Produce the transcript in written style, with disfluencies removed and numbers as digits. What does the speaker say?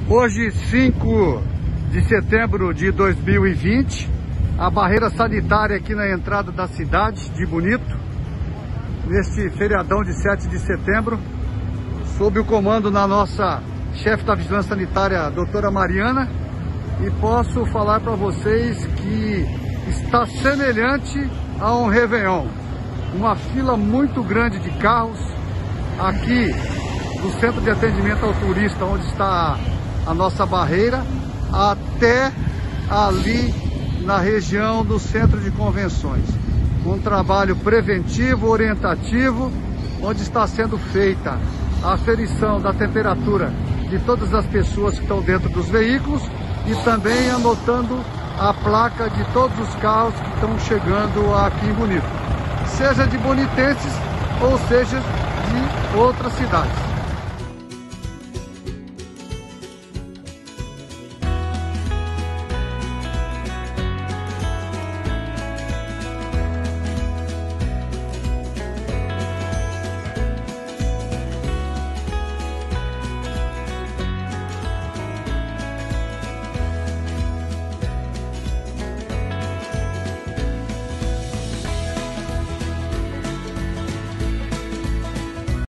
Hoje, 5 de setembro de 2020, a barreira sanitária aqui na entrada da cidade de Bonito, neste feriadão de 7 de setembro, sob o comando da nossa chefe da Vigilância Sanitária, doutora Mariana, e posso falar para vocês que está semelhante a um Réveillon. Uma fila muito grande de carros aqui do Centro de Atendimento ao Turista, onde está a nossa barreira, até ali na região do Centro de Convenções. Um trabalho preventivo, orientativo, onde está sendo feita a aferição da temperatura de todas as pessoas que estão dentro dos veículos e também anotando a placa de todos os carros que estão chegando aqui em Bonito, seja de bonitenses ou seja de outras cidades.